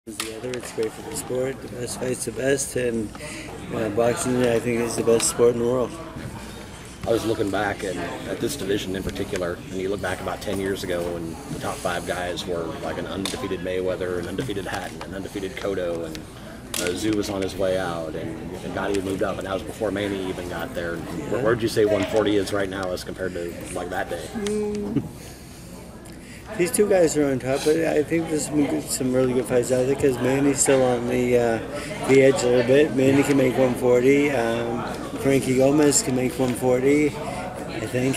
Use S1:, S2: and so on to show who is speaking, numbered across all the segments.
S1: Together, it's great for the sport. The best fight's the best, and boxing, I think, is the best sport in the world.
S2: I was looking back at this division in particular, and you look back about 10 years ago when the top 5 guys were like an undefeated Mayweather, an undefeated Hatton, an undefeated Cotto, and Zoo was on his way out, and Gotti had moved up, and that was before Manny even got there. Where would you say 140 is right now as compared to like that day?
S1: These two guys are on top, but I think there's some really good fights out there because Manny's still on the edge a little bit. Manny can make 140. Frankie Gomez can make 140. I think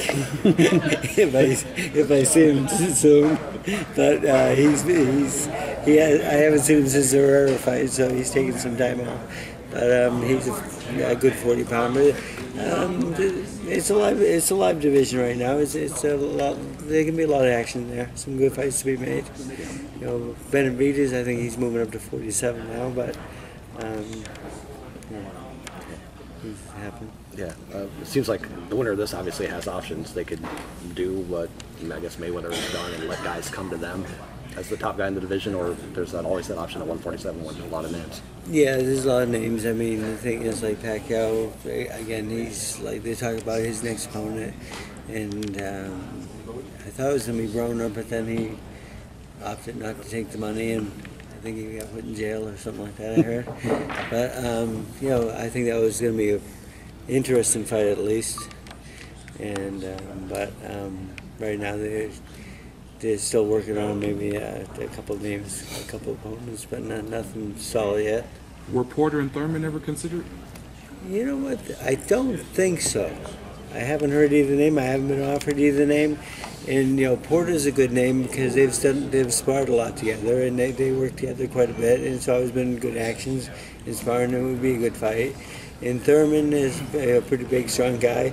S1: if I see him soon, but I haven't seen him since the Herrera fight, so he's taking some time off. But he's a good 40-pounder. It's a live division right now. It's a lot. There can be a lot of action there. Some good fights to be made. You know, Benavidez, I think he's moving up to 47 now, but he's happened.
S2: Yeah, it seems like the winner of this obviously has options. They could do what I guess Mayweather has done and let guys come to them as the top guy in the division, or there's always that option at 147 when there's a lot of names.
S1: Yeah, there's a lot of names. I mean, the thing is, like Pacquiao, again, he's like, they talk about his next opponent, and I thought it was going to be Broner, but then he opted not to take the money, and I think he got put in jail or something like that, I heard. But, you know, I think that was going to be an interesting fight at least. And, right now they're still working on maybe a couple of names, a couple of opponents, but nothing solid yet.
S3: Were Porter and Thurman ever considered? You
S1: know what? I don't think so. I haven't heard either name. I haven't been offered either name. And you know, Porter's a good name because they've sparred a lot together and they work together quite a bit. And it's always been good actions in sparring. It would be a good fight. And Thurman is a pretty big, strong guy.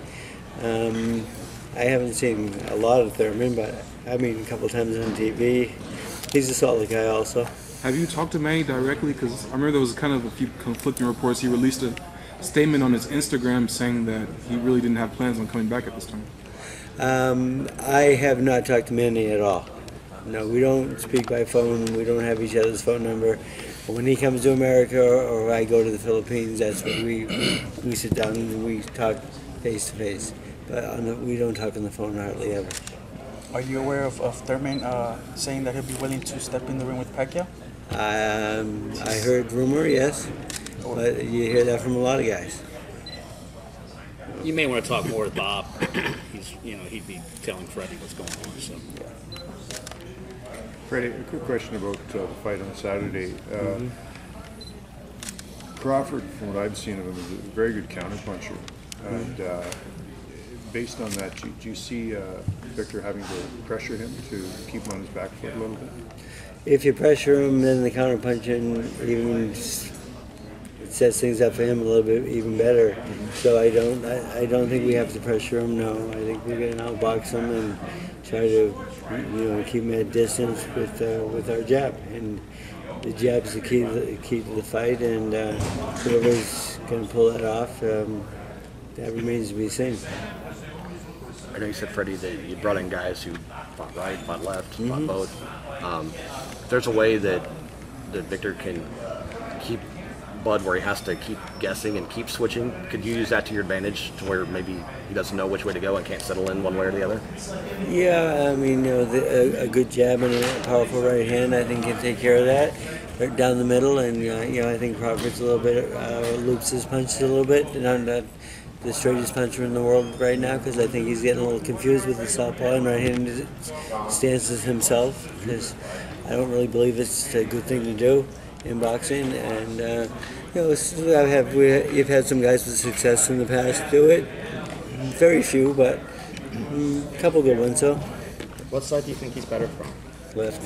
S1: I haven't seen a lot of Thurman, but I mean a couple times on TV. He's a solid guy also.
S3: Have you talked to Manny directly? Because I remember there was kind of a few conflicting reports. He released a statement on his Instagram saying that he really didn't have plans on coming back at this time.
S1: I have not talked to Manny at all. No, we don't speak by phone. We don't have each other's phone number. When he comes to America or I go to the Philippines, that's when we sit down and we talk face to face. But we don't talk on the phone hardly ever.
S4: Are you aware of Thurman saying that he'll be willing to step in the ring with Pacquiao?
S1: I heard rumor, yes, but you hear that from a lot of guys.
S5: You may want to talk more with Bob. He'd be telling Freddie what's going on. So.
S6: Freddie, a quick question about the fight on Saturday. Crawford, from what I've seen of him, is a very good counterpuncher. And based on that, do you see Victor having to pressure him to keep him on his back foot a little bit?
S1: If you pressure him, then the counterpunching even sets things up for him a little bit even better. So I don't think we have to pressure him. No, I think we're going to outbox him and try to keep him at distance with our jab. And the jab's the key to the fight, and whoever's going to pull that off, that remains to be seen.
S2: I know you said, Freddie, that you brought in guys who fought right, fought left, fought both. There's a way that Victor can keep Bud where he has to keep guessing and keep switching. Could you use that to your advantage to where maybe he doesn't know which way to go and can't settle in one way or the other?
S1: Yeah, I mean, a good jab and a powerful right hand, I think, can take care of that. Right down the middle, and I think Crawford's a little bit loops his punches a little bit. Not the straightest puncher in the world right now, because I think he's getting a little confused with the southpaw and right-handed stances himself, because I don't really believe it's a good thing to do in boxing. And you've had some guys with success in the past do it. Very few, but a couple good ones. So,
S5: what side do you think he's better from?
S1: Left.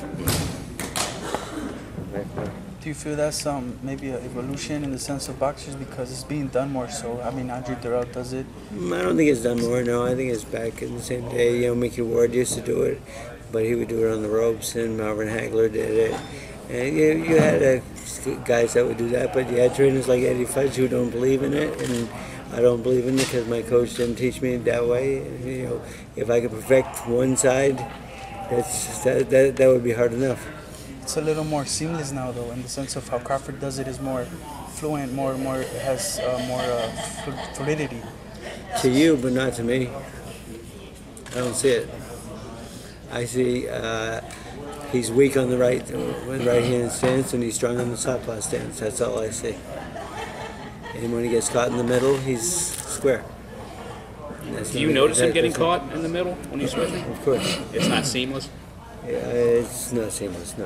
S4: Do you feel that's maybe an evolution in the sense of boxers because it's being done more so? I mean, Andre Durrell does it.
S1: I don't think it's done more, no. I think it's back in the same day. Mickey Ward used to do it, but he would do it on the ropes, and Marvin Hagler did it. And you had guys that would do that, but you had trainers like Eddie Fudge who don't believe in it, and I don't believe in it because my coach didn't teach me that way. If I could perfect one side, that would be hard enough.
S4: it's a little more seamless now, though, in the sense of how Crawford does it is more fluent, more it has more fluidity.
S1: To you, but not to me. I don't see it. I see he's weak on the right-handed stance, and he's strong on the southpaw stance. That's all I see. And when he gets caught in the middle, he's square.
S5: Do you notice him getting caught in the middle when he's switching?
S1: Of course.
S5: It's not seamless?
S1: It's not seamless, no.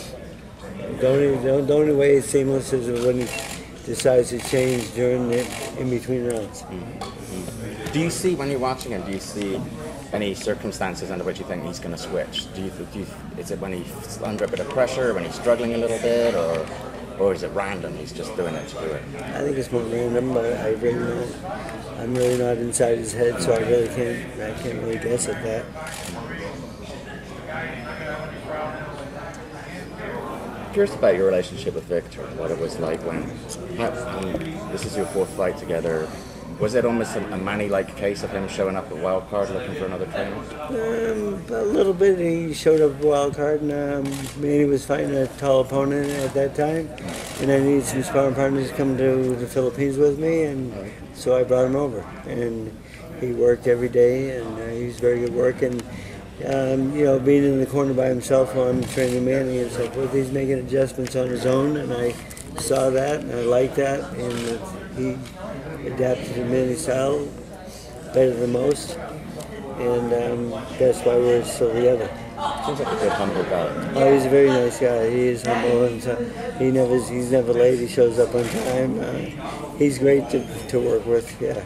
S1: The only way it's seamless is when he decides to change during in between rounds.
S7: Do you see, when you're watching him, do you see any circumstances under which you think he's going to switch? Is it when he's under a bit of pressure, when he's struggling a little bit, or is it random? He's just doing it to do it.
S1: I think it's more random, but I'm really not inside his head, so I can't really guess at that.
S7: Curious about your relationship with Victor, what it was like when this is your fourth fight together. Was it almost a Manny-like case of him showing up at wild card looking for another trainer?
S1: A little bit. He showed up at wild card, and Manny was fighting a tall opponent at that time, and I needed some sparring partners to come to the Philippines with me, and so I brought him over. And he worked every day, and he was very good work. And being in the corner by himself while I'm training Manny and so forth, he's making adjustments on his own, and I saw that, and I liked that, and he adapted to Manny's style better than most, and that's why we're still together.
S7: Seems like a good, humble guy.
S1: Oh, he's a very nice guy. He is humble, and he's never late. He shows up on time. He's great to work with. Yeah,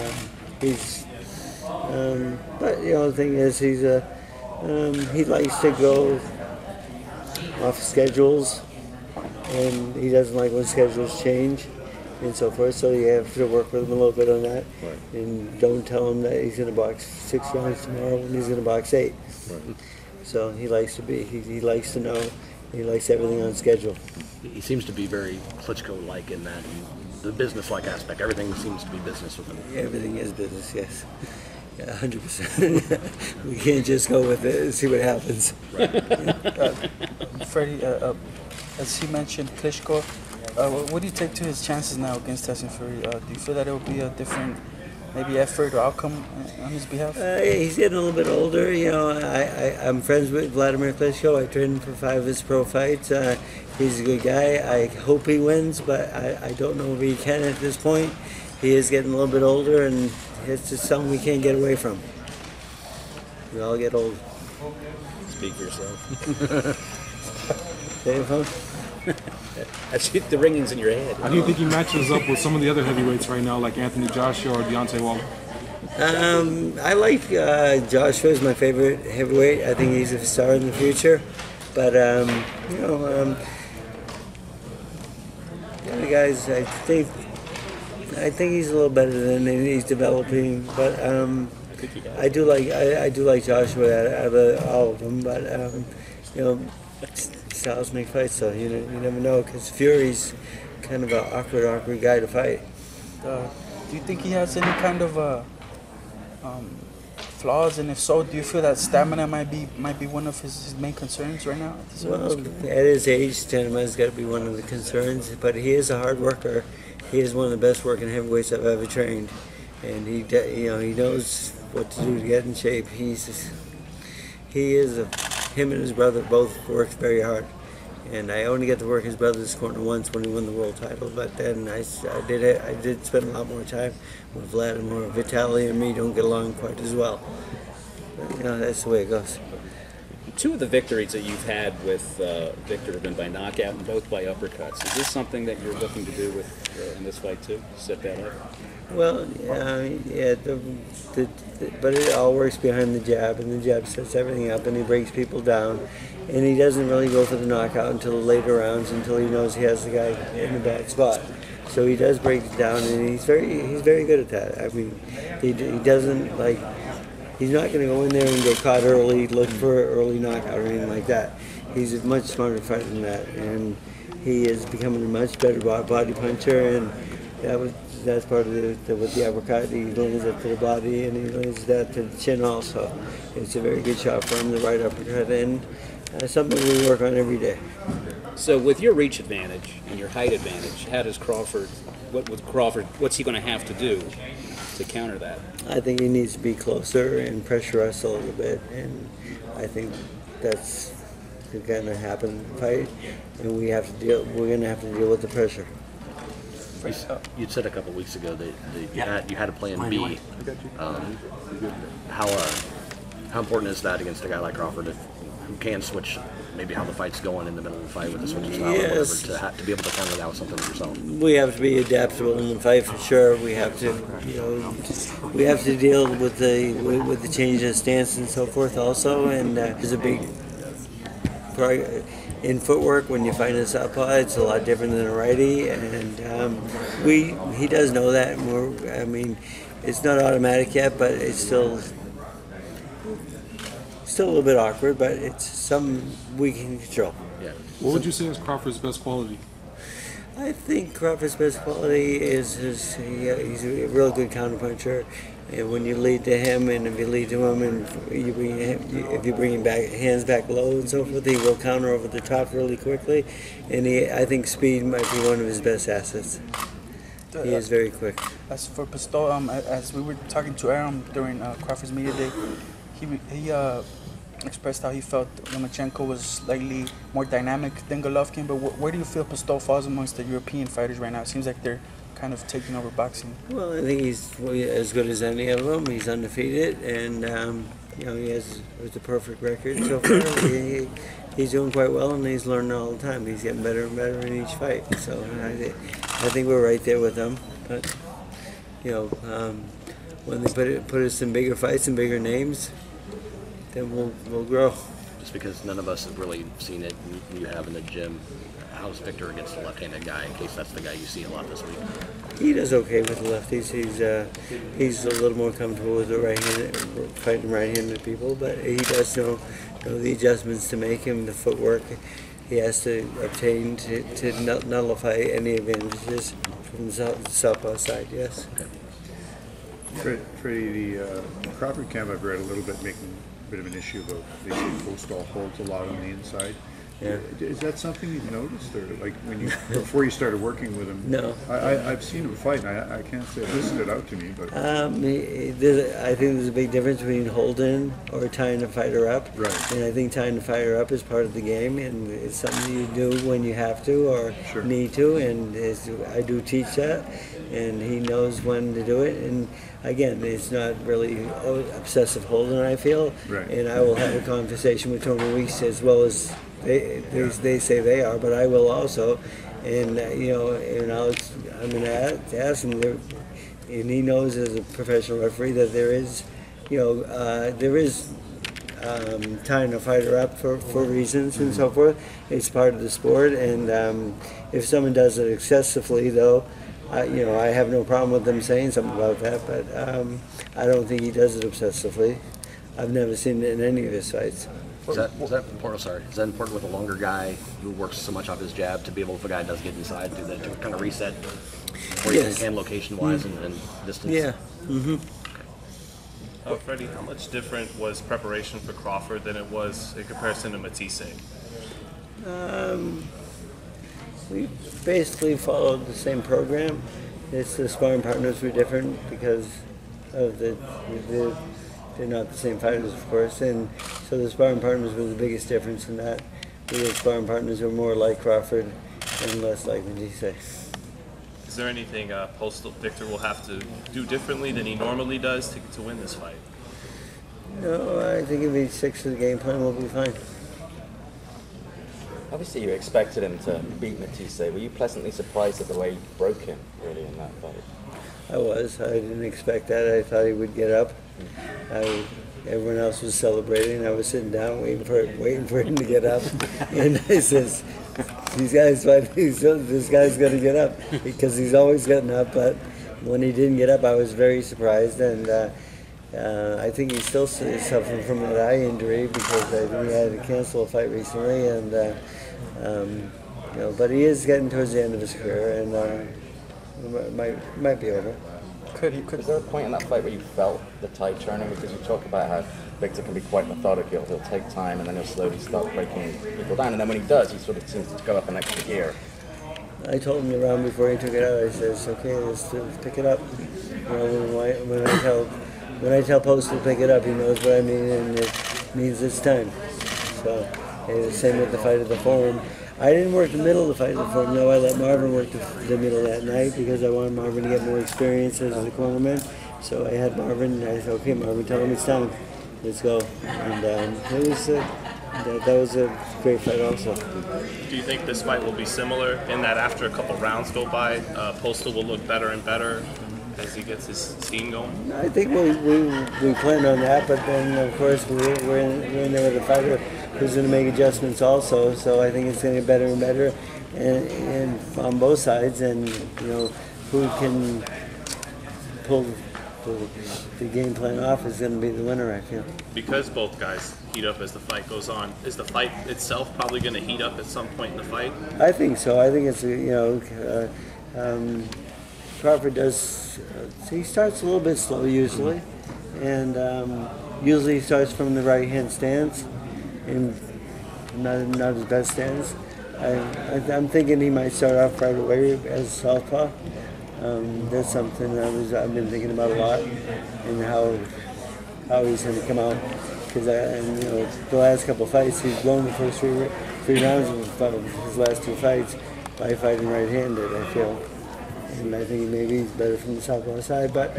S1: but the thing is, he likes to go off schedules, and he doesn't like when schedules change and so forth, so you have to work with him a little bit on that. Right. And don't tell him that he's going to box 6 rounds tomorrow when he's going to box 8. Right. So he likes to he likes to know, he likes everything on schedule.
S2: He seems to be very Klitschko-like in that, the business-like aspect. Everything seems to be business with him.
S1: Yeah, everything is business, yes. Yeah, 100%. We can't just go with it and see what happens.
S2: Right.
S4: Freddie, as he mentioned, Klitschko, what do you take to his chances now against Tyson Fury? Do you feel that it will be a different, maybe effort or outcome on his behalf?
S1: He's getting a little bit older. I'm friends with Vladimir Klitschko. I trained him for 5 of his pro fights. He's a good guy. I hope he wins, but I don't know if he can at this point. He is getting a little bit older, and it's just something we can't get away from. We all get old.
S5: Speak for yourself.
S1: Telephone?
S5: The ringing's in your head.
S3: How do you think he matches up with some of the other heavyweights right now, like Anthony Joshua or Deontay Wilder?
S1: I like Joshua is my favorite heavyweight. I think he's a star in the future. But, the other guys, I think he's a little better than he's developing. But I do like Joshua out of all of them. But, styles make fights, so you never know, because Fury's kind of an awkward guy to fight.
S4: Do you think he has any kind of flaws, and if so, do you feel that stamina might be one of his main concerns right now?
S1: Well, at his age, stamina's got to be one of the concerns, but he is a hard worker. He is one of the best working heavyweights I've ever trained, and he knows what to do to get in shape. Him and his brother both worked very hard, and I only got to work his brother's corner once when he won the world title. But then I did spend a lot more time with Vladimir. Vitaly and me don't get along quite as well. But, that's the way it goes.
S5: 2 of the victories that you've had with Victor have been by knockout and both by uppercuts. Is this something that you're looking to do with in this fight too? Set that up?
S1: Well, but it all works behind the jab, and the jab sets everything up, and he breaks people down, and he doesn't really go for the knockout until the later rounds, until he knows he has the guy in the bad spot. So he does break it down, and he's very good at that. I mean, he doesn't he's not going to go in there and get caught early, look for an early knockout or anything like that. He's a much smarter fighter than that, and he is becoming a much better body puncher, and that's part of with the uppercut. He lands it to the body, and he lands that to the chin also. It's a very good shot for him, the right uppercut, and something we work on every day.
S5: So with your reach advantage and your height advantage, how does Crawford? What's he going to have to do to counter that?
S1: I think he needs to be closer and pressure us a little bit, and I think that's going to happen in the fight, and we're going to have to deal with the pressure.
S2: You'd said a couple of weeks ago that you had a plan B. How important is that against a guy like Crawford who can switch maybe how the fight's going in the middle of the fight with the switching style or whatever, to be able to counter that with something yourself?
S1: We have to be adaptable in the fight for sure. We have to, we have to deal with the change of stance and so forth also. And there's a big in footwork when you find a southpaw. It's a lot different than a righty, and he does know that. And it's not automatic yet, but it's still a little bit awkward, but it's something we can control.
S2: Yeah.
S3: What would you say is Crawford's best quality?
S1: I think Crawford's best quality is he's a real good counterpuncher. And when you lead to him, and if you lead to him, and if you bring him back, hands back low and so forth, he will counter over the top really quickly. And I think speed might be one of his best assets. He is very quick.
S4: As for Postol, as we were talking to Aaron during Crawford's media day, he expressed how he felt Lomachenko was slightly more dynamic than Golovkin. But where do you feel Postol falls amongst the European fighters right now? It seems like they're kind of taking over boxing.
S1: Well, I think he's as good as any of them. He's undefeated, and he has a perfect record so far. He's doing quite well, and he's learning all the time. He's getting better and better in each fight. So I think we're right there with them. But when they put us in bigger fights and bigger names, then we'll grow.
S2: Just because none of us have really seen it, and you have in the gym. How's Victor against a left-handed guy, in case that's the guy you see a lot this week?
S1: He does okay with the lefties. He's a little more comfortable with the right-handed, fighting right-handed people, but he does know the adjustments to make him, the footwork he has to obtain to nullify any advantages from the southpaw side, yes.
S6: Freddie, the Crawford camp I've read a little bit making a bit of an issue about they say Postol holds a lot on the inside.
S1: Yeah.
S6: Is that something you've noticed, or like before you started working with him?
S1: No.
S6: I've seen him fight, and I can't say it stood out to me, but
S1: I think there's a big difference between holding or tying a fighter up.
S6: Right.
S1: And I think tying a fighter up is part of the game, and it's something you do when you have to or need to, and I do teach that, and he knows when to do it. And again, it's not really obsessive holding, I feel.
S6: Right.
S1: And I will have a conversation with Tony Weeks as well as they say they are, but I will also, and and I'm going to ask him, and he knows as a professional referee that there is tying a fighter up for reasons and so forth. It's part of the sport, and if someone does it excessively, though, I have no problem with them saying something about that, but I don't think he does it obsessively. I've never seen it in any of his fights.
S2: Is that important? Sorry, is that important with a longer guy who works so much off his jab to be able, if a guy does get inside, to kind of reset where you can location-wise and distance?
S1: Yeah. Mm-hmm.
S8: Freddie, how much different was preparation for Crawford than it was in comparison to Matisse?
S1: We basically followed the same program. It's the sparring partners were different because of they're not the same fighters, of course, and so the sparring partners were the biggest difference in that. The sparring partners were more like Crawford and less like Matisse.
S8: Is there anything Victor will have to do differently than he normally does to win this fight?
S1: No, I think if he sticks to the game plan, we'll be fine.
S7: Obviously, you expected him to beat Matisse. Were you pleasantly surprised at the way he broke him, really, in that fight?
S1: I was. I didn't expect that. I thought he would get up. Everyone else was celebrating. I was sitting down waiting for him to get up. And I says, this guy's going to get up because he's always getting up. But when he didn't get up, I was very surprised. And I think he's still suffering from an eye injury because I think he had to cancel a fight recently. And but he is getting towards the end of his career, and it might be over.
S4: Freddie,
S7: Was there a point in that fight where you felt the tide turning? Because you talk about how Victor can be quite methodical. He'll take time and then he'll slowly start breaking people down. And then when he does, he sort of seems to go up an extra gear.
S1: I told him around before he took it out. I said, "It's okay, let's pick it up." You know, when I tell Postol to pick it up, he knows what I mean, and it means it's time. So, and the same with the fight at the Forum. I didn't work the middle of the fight at the Forum. No, I let Marvin work the middle that night because I wanted Marvin to get more experience as a cornerman. So I had Marvin. And I said, "Okay, Marvin, tell him it's time. Let's go." And it was that was a great fight also.
S8: Do you think this fight will be similar in that after a couple rounds go by, Postol will look better and better as he gets his steam going?
S1: I think we planned on that, but then of course we're in there with a fighter who's going to make adjustments also. So I think it's going to get better and better, and on both sides, and you know who can pull the game plan off is going to be the winner, I feel.
S8: Because both guys heat up as the fight goes on, is the fight itself probably going to heat up at some point in the fight?
S1: I think so. I think it's Crawford does. He starts a little bit slow usually, and usually he starts from the right hand stance, and not his best stance. I'm thinking he might start off right away as southpaw. That's something I've been thinking about a lot, and how he's going to come out. Because the last couple of fights, he's blown the first three rounds of his last two fights by fighting right-handed, I feel. And I think maybe he's better from the southpaw side, but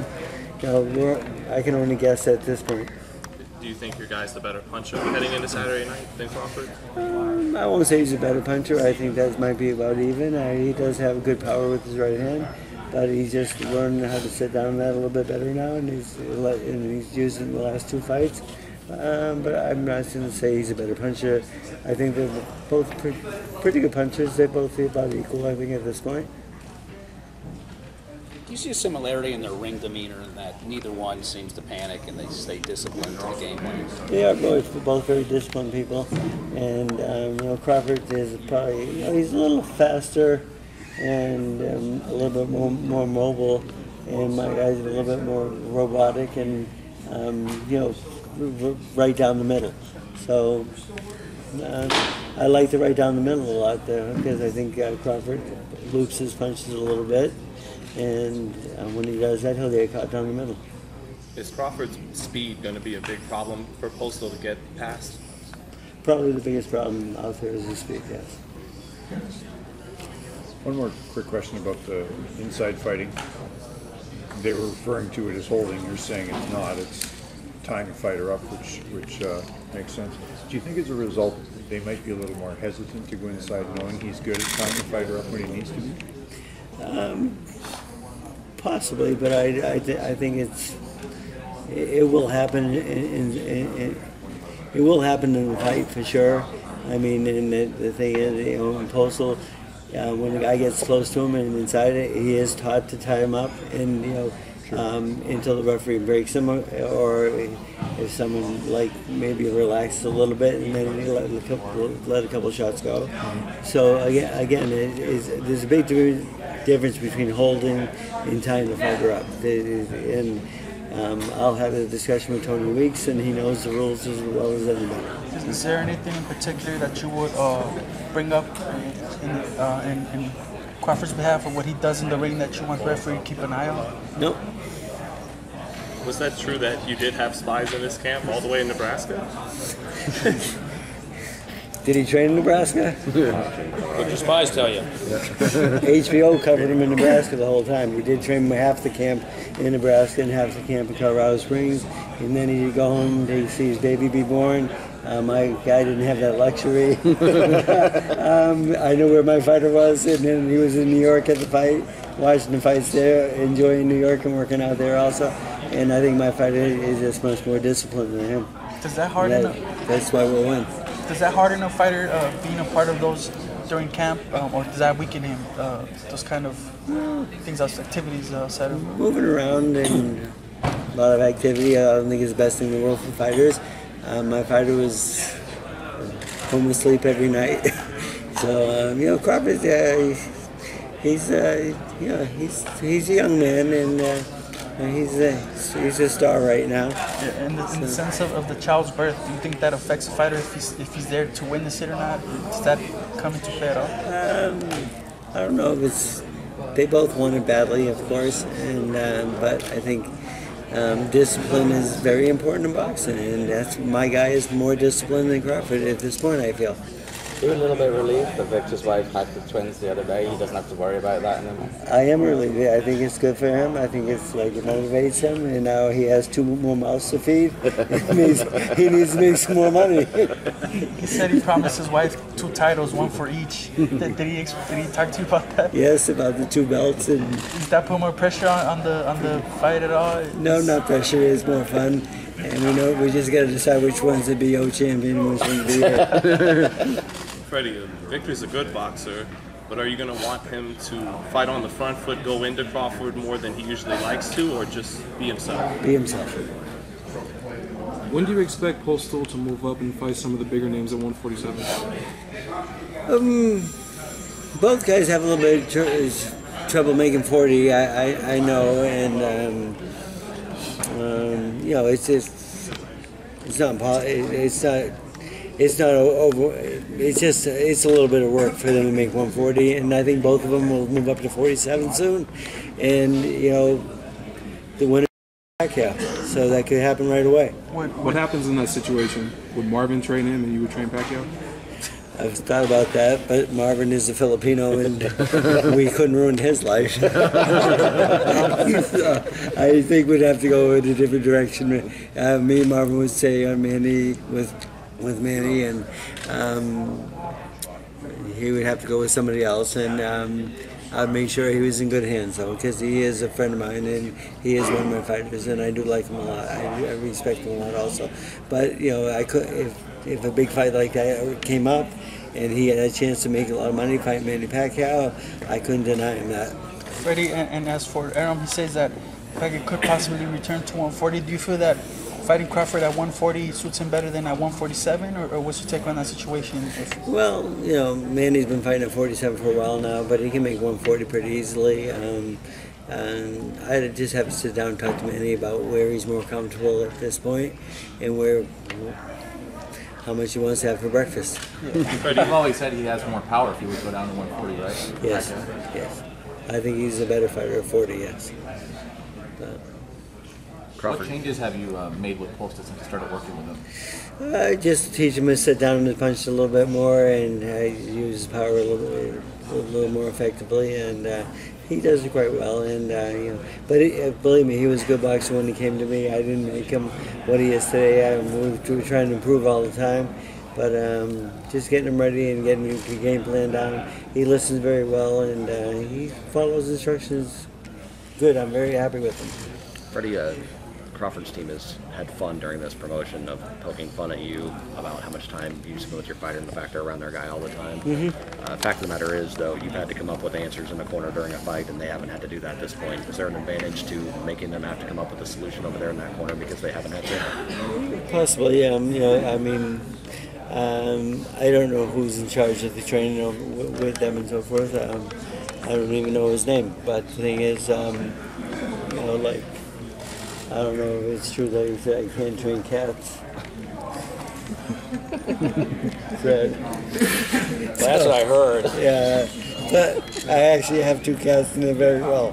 S1: I can only guess at this point.
S8: Do you think your guy's the better puncher heading into Saturday night than Crawford?
S1: I won't say he's a better puncher. I think that might be about even. He does have good power with his right hand, but he's just learning how to sit down that a little bit better now, and he's used it in the last two fights. But I'm not going to say he's a better puncher. I think they're both pretty good punchers. They both feel about equal, I think, at this point.
S5: Do you see a similarity in their ring demeanor in that neither one seems to panic and they stay disciplined to the game plan?
S1: They are both very disciplined people, and Crawford is probably he's a little faster and a little bit more mobile, and my guy's a little bit more robotic and right down the middle. So I like to right down the middle a lot there because I think Crawford loops his punches a little bit. And when he does that, he'll get caught down the middle.
S8: Is Crawford's speed going to be a big problem for Postol to get past?
S1: Probably the biggest problem out there is his speed, yes.
S6: One more quick question about the inside fighting. They were referring to it as holding. You're saying it's not. It's tying a fighter up, which makes sense. Do you think as a result they might be a little more hesitant to go inside knowing he's good at tying the fighter up when he needs to be?
S1: Possibly, but I think it will happen. It will happen in the fight for sure. I mean, and the thing is, in Postol, when the guy gets close to him and inside it, he is taught to tie him up, and until the referee breaks him, or if someone maybe relaxes a little bit and then he let a couple shots go. So again, there's a big difference between holding and tying the fighter up. And I'll have a discussion with Tony Weeks, and he knows the rules as well as anybody.
S4: Is there anything in particular that you would bring up in Crawford's behalf of what he does in the ring that you want the referee to keep an eye on?
S1: Nope.
S8: Was that true that you did have spies in this camp all the way in Nebraska?
S1: Did he train in Nebraska?
S5: What your spies tell you?
S1: HBO covered him in Nebraska the whole time. He did train half the camp in Nebraska and half the camp in Colorado Springs. And then he'd go home to see his baby be born. My guy didn't have that luxury. I knew where my fighter was, and then he was in New York at the fight, watching the fights there, enjoying New York and working out there also. And I think my fighter is just much more disciplined than him.
S4: Does that harden?
S1: That's why we'll win.
S4: Does that harden a fighter being a part of those during camp, or does that weaken him? Those kind of things, activities outside of
S1: moving around and a lot of activity. I don't think is the best thing in the world for fighters. My fighter was home asleep every night. So Crawford, he's a young man, and And he's a star right now.
S4: Yeah, in the sense of the child's birth, do you think that affects a fighter if he's there to witness it or not? Does that come into play at all?
S1: I don't know if it's. They both want it badly, of course, and but I think discipline is very important in boxing, and that's my guy is more disciplined than Crawford at this point, I feel.
S7: You're a little bit relieved that Victor's wife had the twins the other day. He doesn't have to worry about that anymore.
S1: I am relieved. I think it's good for him. I think it's like it motivates him, and now he has 2 more mouths to feed. He needs to make some more money.
S4: He said he promised his wife 2 titles, 1 for each. Did he talk to you about that?
S1: Yes, about the 2 belts. And
S4: does that put more pressure on the fight at all?
S1: No, not pressure. It's more fun. And we just got to decide which one's the BO champion and which one's the
S8: Freddie, Victor's a good boxer, but are you going to want him to fight on the front foot, go into Crawford more than he usually likes to, or just be himself?
S1: Be himself.
S3: When do you expect Postol to move up and fight some of the bigger names at 147?
S1: Both guys have a little bit of trouble making 40. I know, and it's not over. It's a little bit of work for them to make 140, and I think both of them will move up to 47 soon. And the winner is Pacquiao, so that could happen right away.
S3: What happens in that situation? Would Marvin train him and you would train Pacquiao?
S1: I've thought about that, but Marvin is a Filipino, and we couldn't ruin his life. I think we'd have to go in a different direction. Me and Marvin would stay on Manny with Manny, and he would have to go with somebody else, and I'd make sure he was in good hands, though, because he is a friend of mine, and he is one of my fighters, and I do like him a lot. I respect him a lot also. But I could if a big fight like that came up, and he had a chance to make a lot of money, fight Manny Pacquiao, I couldn't deny him that.
S4: Freddie, and as for Aaron, he says that Pacquiao could possibly return to 140. Do you feel that fighting Crawford at 140 suits him better than at 147, or what's your take on that situation?
S1: Well, Manny's been fighting at 47 for a while now, but he can make 140 pretty easily. And I just have to sit down and talk to Manny about where he's more comfortable at this point, and how much he wants to have for breakfast.
S9: You've always said he has more power if he would go down to 140, right?
S1: Yes, yes. I think he's a better fighter at 40, yes.
S9: What changes have you made with Postol since you started working with him?
S1: Just teach him to sit down and punch a little bit more, and use his power a little more effectively, and he does it quite well. And but believe me, he was a good boxer when he came to me. I didn't make him what he is today. We're trying to improve all the time, but just getting him ready and getting the game plan down. He listens very well, and he follows instructions good. I'm very happy with him.
S2: Freddie, Crawford's team has had fun during this promotion of poking fun at you about how much time you spend with your fighter and the fact they're around their guy all the time. Fact of the matter is, though, you've had to come up with answers in the corner during a fight, and they haven't had to do that at this point. Is there an advantage to making them have to come up with a solution over there in that corner because they haven't had to?
S1: Possibly, yeah. I don't know who's in charge of the training with them and so forth. I don't even know his name. But the thing is, I don't know if it's true that he said I can't train cats.
S5: That's what I heard.
S1: Yeah, but I actually have 2 cats and they're very well.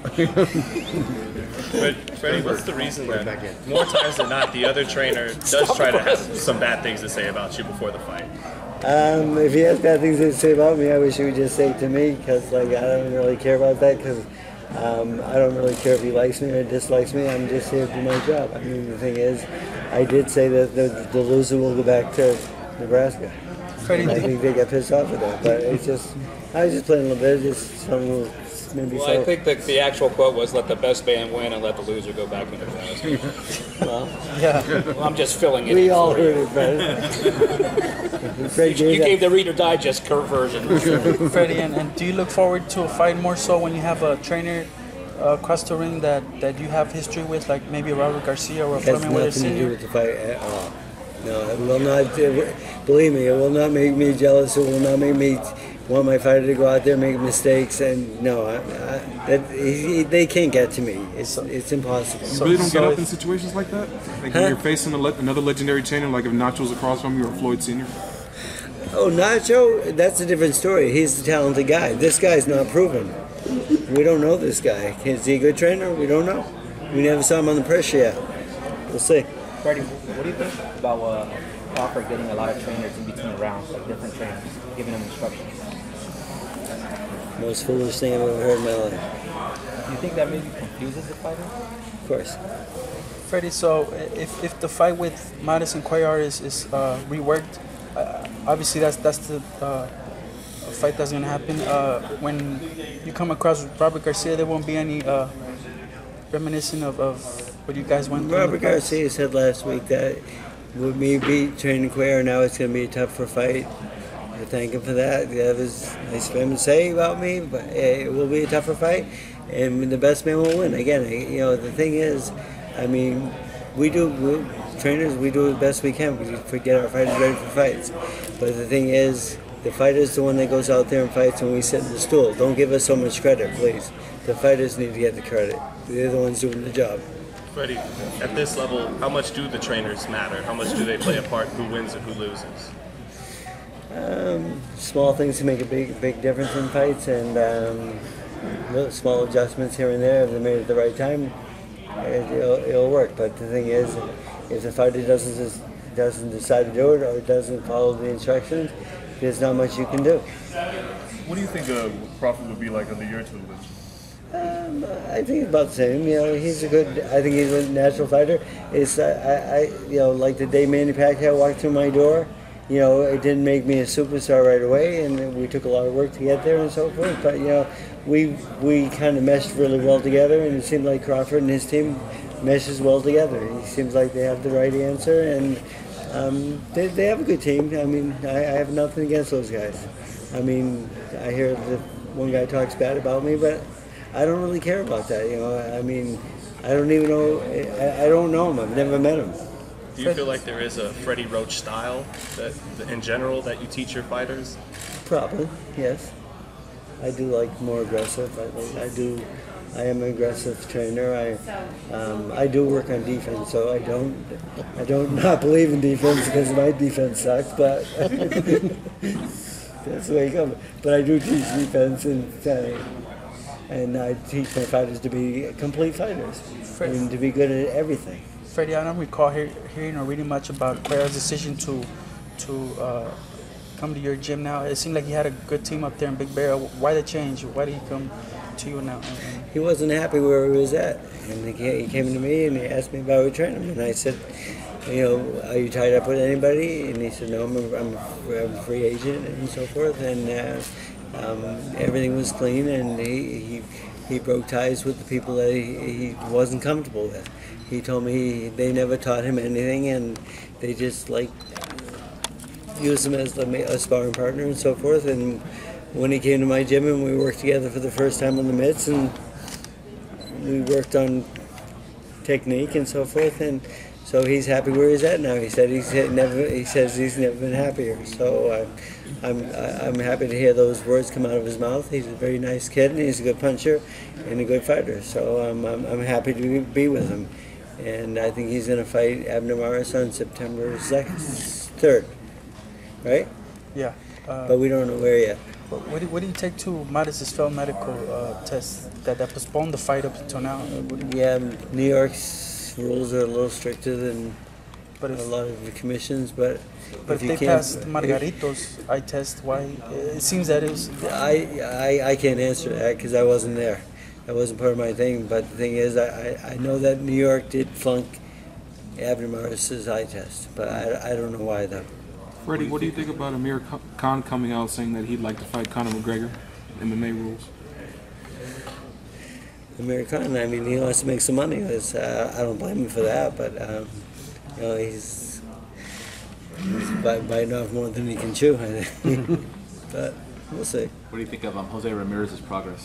S8: Freddie, what's the reason that more times than not the other trainer does try to have some bad things to say about you before the fight?
S1: If he has bad things to say about me, I wish he would just say it to me, because I don't really care about that, because I don't really care if he likes me or dislikes me. I'm just here to do my job. The thing is, I did say that the loser will go back to Nebraska.
S4: Freddie,
S1: I think they got pissed off with that, but I was just playing a little bit, just something maybe.
S5: Well, I think that the actual quote was, "Let the best man win and let the loser go back into Nebraska."
S1: Well,
S4: yeah.
S5: Well, I'm just filling it.
S1: We
S5: in
S1: all
S5: for you.
S1: heard it, Fred.
S5: You gave the Reader Digest version.
S4: Freddie, and do you look forward to a fight more so when you have a trainer across the ring that you have history with, like maybe Robert Garcia or
S1: It has
S4: Fleming, where
S1: nothing to do
S4: senior?
S1: with the fight at all. No, it will not. Believe me, it will not make me jealous. It will not make me want my fighter to go out there, make mistakes, and no, they can't get to me. It's impossible.
S3: You really don't get up in situations like that? Like when you're facing another legendary trainer, like if Nacho's across from you or Floyd Sr.?
S1: Oh, Nacho, that's a different story. He's the talented guy. This guy's not proven. We don't know this guy. Is he a good trainer? We don't know. We never saw him on the pressure yet. We'll see.
S10: Freddie, what do you think about Crawford getting a lot of trainers in between rounds, like different trainers, giving them instructions?
S1: Most foolish thing I've ever heard in my life.
S10: Do you think that maybe confuses the fighter?
S1: Of course.
S4: Freddie, so if the fight with Madison Cuellar is reworked, obviously that's the fight that's gonna happen. When you come across Robert Garcia, there won't be any reminiscent of what you guys went through.
S1: Robert Garcia said last week that with me training Cuellar, now it's gonna be a tougher fight. I thank him for that. That was nice of him to say about me, but it will be a tougher fight, and the best man will win. Again, the thing is, I mean, trainers, we do the best we can. We get our fighters ready for fights. But the thing is, the fighter's the one that goes out there and fights when we sit in the stool. Don't give us so much credit, please. The fighters need to get the credit. They're the ones doing the job.
S8: Freddie, at this level, how much do the trainers matter? How much do they play a part? Who wins and who loses?
S1: Small things can make a big difference in fights, and little small adjustments here and there, if they're made at the right time, it'll work. But the thing is, if the fighter doesn't decide to do it or doesn't follow the instructions, there's not much you can do.
S6: What do you think Crawford would be like in the year or two?
S1: I think it's about the same. I think he's a natural fighter. It's like the day Manny Pacquiao walked through my door. It didn't make me a superstar right away, and we took a lot of work to get there and so forth. But we kind of meshed really well together, and it seemed like Crawford and his team meshes well together. It seems like they have the right answer, and they have a good team. I mean, I have nothing against those guys. I mean, I hear that one guy talks bad about me, but I don't really care about that. I mean, I don't even know. I don't know him. I've never met him.
S8: Do you feel like there is a Freddie Roach style that, in general, that you teach your fighters?
S1: Probably, yes. I do like more aggressive. I am an aggressive trainer. I do work on defense, so I don't not believe in defense because my defense sucks. But that's the way it comes. But I do teach defense, and I teach my fighters to be complete fighters and to be good at everything.
S4: Freddie, I don't recall hearing or reading much about Cuellar's decision to come to your gym now. It seemed like he had a good team up there in Big Bear. Why the change? Why did he come to you now?
S1: He wasn't happy where he was at, and he came to me and he asked me if I would train him, and I said, are you tied up with anybody? And he said, no, I'm a free agent and so forth, and everything was clean, and he broke ties with the people that he wasn't comfortable with. He told me they never taught him anything, and they just used him as a sparring partner and so forth. And when he came to my gym and we worked together for the first time on the mitts, and we worked on technique and so forth, and so he's happy where he's at now. He says he's never been happier. So I'm happy to hear those words come out of his mouth. He's a very nice kid, and he's a good puncher and a good fighter. So I'm happy to be with him. And I think he's going to fight Abner Maris on September 3rd, right?
S4: Yeah.
S1: But we don't know where yet.
S4: What do you take to Maris's failed medical test that postponed the fight up until now?
S1: Yeah, New York's rules are a little stricter than a lot of the commissions, but
S4: if they passed Margarito's eye test, why? It seems that it was.
S1: I can't answer that because I wasn't there. That wasn't part of my thing. But the thing is, I know that New York did flunk Abner Maris's eye test, but I don't know why though.
S3: Freddie, what do you think about Amir Khan coming out saying that he'd like to fight Conor McGregor in the May rules?
S1: Amir Khan, I mean, he wants to make some money. I don't blame him for that, but he's biting off more than he can chew, I think. But we'll see.
S9: What do you think of Jose Ramirez's progress?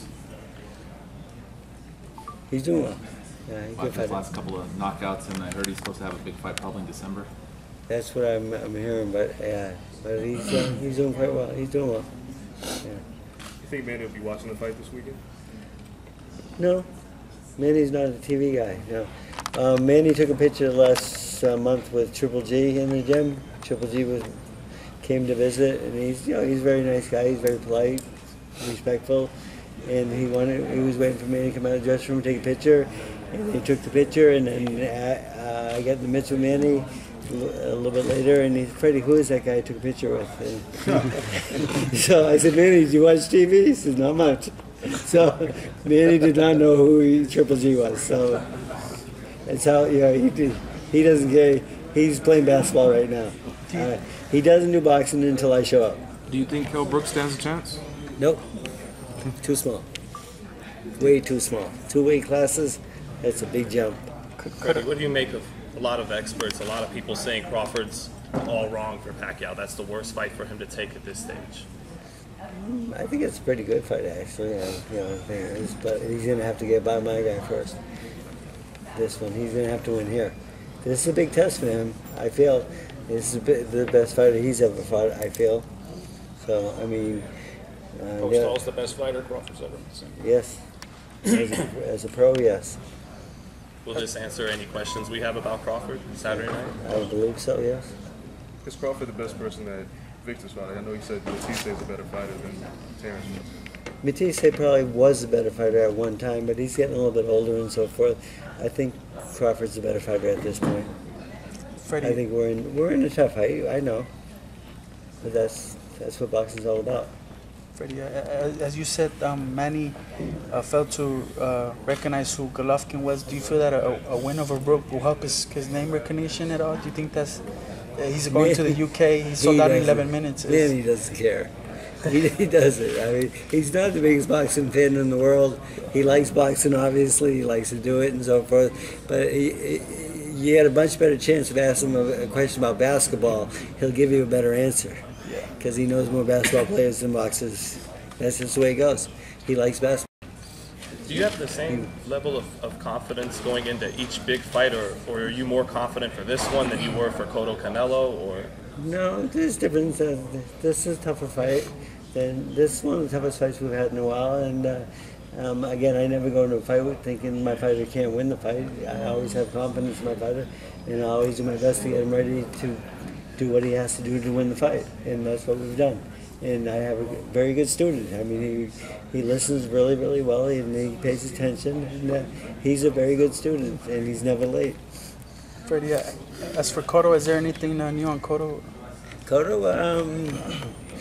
S1: He's doing well. Yeah, he's
S9: After his last couple of knockouts, and I heard he's supposed to have a big fight probably in December.
S1: That's what I'm hearing, but he's doing quite well. He's doing well.
S11: You think Manny will be watching the fight this weekend?
S1: No, Manny's not a TV guy. No, Manny took a picture last month with Triple G in the gym. Triple G came to visit, and he's a very nice guy. He's very polite, respectful, and he was waiting for Manny to come out of the dressing room, take a picture, and he took the picture, and then I got in the midst with Manny a little bit later, and he's Freddie, who is that guy I took a picture with? And so I said, Manny, did you watch TV? He says, not much. So Manny did not know who Triple G was. So that's how he doesn't care. He's playing basketball right now. He doesn't do boxing until I show up.
S3: Do you think Brook stands a chance?
S1: Nope. Too small. Way too small. 2 weight classes. That's a big jump.
S8: Freddie, what do you make of a lot of experts, a lot of people saying Crawford's all wrong for Pacquiao? That's the worst fight for him to take at this stage.
S1: I think it's a pretty good fight, actually. But he's going to have to get by my guy first. This one, he's going to have to win here. This is a big test for him. I feel this is the best fighter he's ever fought. I feel. So I mean,
S5: Postol's the best fighter Crawford's ever seen.
S1: Yes, as a pro, yes.
S8: Will this answer any questions we have about Crawford Saturday night?
S1: I believe so. Yes.
S11: Is Crawford the best person that Victor's fighting? I know you said Matisse is a better fighter than Terrence.
S1: Matisse probably was a better fighter at one time, but he's getting a little bit older and so forth. I think Crawford's a better fighter at this point.
S4: Freddie,
S1: I think we're in a tough fight. I know, but that's what boxing's all about.
S4: Freddie, as you said, Manny failed to recognize who Golovkin was. Do you feel that a win over Brook will help his name recognition at all? Do you think that's he's going to the UK? He sold out in 11 minutes.
S1: Manny doesn't care. He doesn't. I mean, he's not the biggest boxing fan in the world. He likes boxing, obviously. He likes to do it and so forth. But you had a much better chance of asking him a question about basketball. He'll give you a better answer because he knows more basketball players than boxers. That's just the way it goes. He likes basketball.
S8: Do you have the same level of confidence going into each big fight, or are you more confident for this one than you were for Cotto Canelo? Or
S1: no, there's difference. This is a tougher fight. And this is one of the toughest fights we've had in a while. And again, I never go into a fight with thinking my fighter can't win the fight. I always have confidence in my fighter, and I always do my best to get him ready to do what he has to do to win the fight. And that's what we've done. And I have a very good student. I mean, he listens really, really well, and he pays attention. And he's a very good student, and he's never late.
S4: Freddie, as for Cotto, is there anything new on Cotto?
S1: Cotto,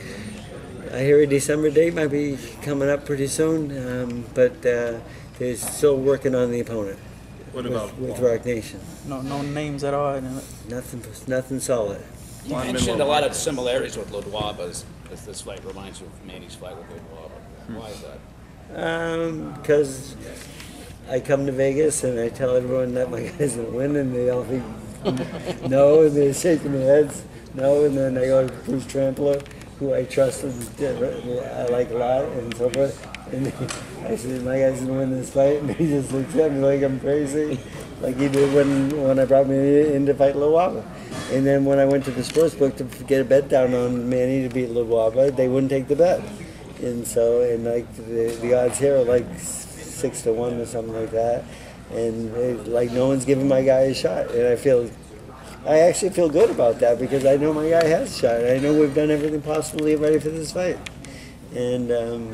S1: I hear a December date might be coming up pretty soon, but they're still working on the opponent.
S8: What about
S1: with Rock Nation?
S4: No names at all.
S1: Nothing solid.
S5: You mentioned a lot of similarities with Ludwaba's, as this fight reminds you of Manny's fight with Ludwaba. Why is that?
S1: Because I come to Vegas and I tell everyone that my guy's going to win, and they all think no, and they're shaking their heads no, and then I go to Bruce Trampler, who I trust and I like a lot, and so forth. And I said, my guy's going to win this fight, and he just looks at me like I'm crazy, like he did when I brought me in to fight Ludwaba. And then when I went to the sports book to get a bet down on Manny to beat Ludwaba, they wouldn't take the bet. And so, like the odds here are like 6-1 or something like that. And like no one's giving my guy a shot. And I actually feel good about that because I know my guy has a shot. I know we've done everything possible to get ready for this fight. And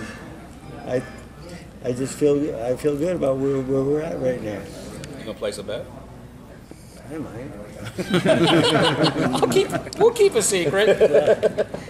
S1: I just feel good about where we're at right now.
S5: You gonna place a bet?
S1: I might.
S5: We'll keep a secret.